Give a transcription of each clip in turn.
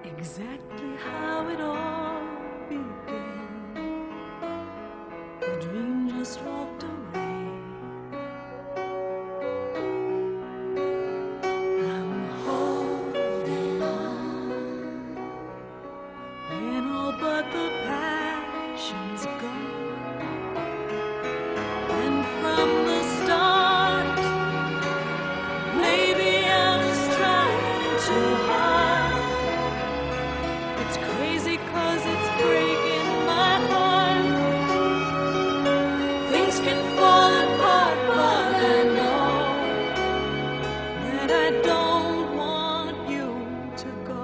exactly how it all began. The dream just walked away. I'm holding on when all but the passion's gone. And from the start, maybe I was trying too hard. It's crazy 'cause it's breaking my heart. Things can fall apart, but I know that I don't want you to go.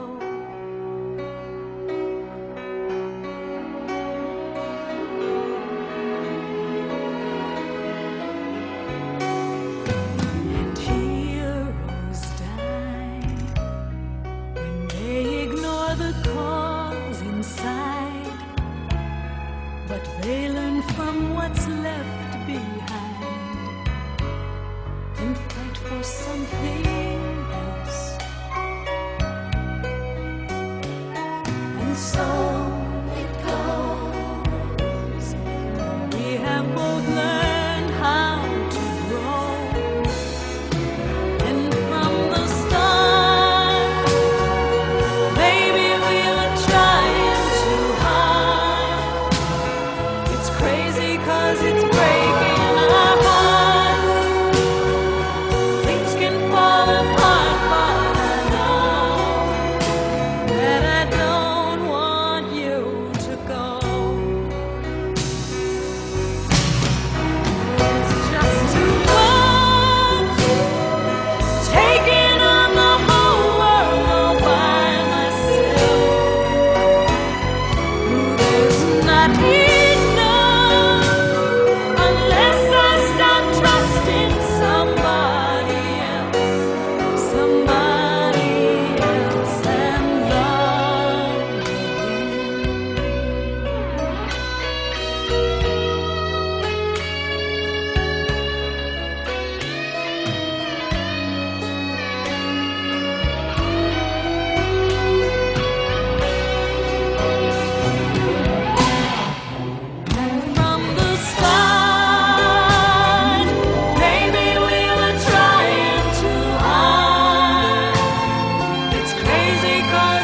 And heroes die when they ignore the cause inside, but they learn from what's left behind and fight for something else. And so it goes. We have both learned how to grow, and from the start, maybe we were trying too hard. It's crazy 'cause it's breaking our hearts. Things can fall apart, but I know that I don't want you to go. It's just too much, taking on the whole world all by myself. There's not enough unless I start trusting somebody else and love And from the start, maybe we were trying too hard. It's crazy 'cause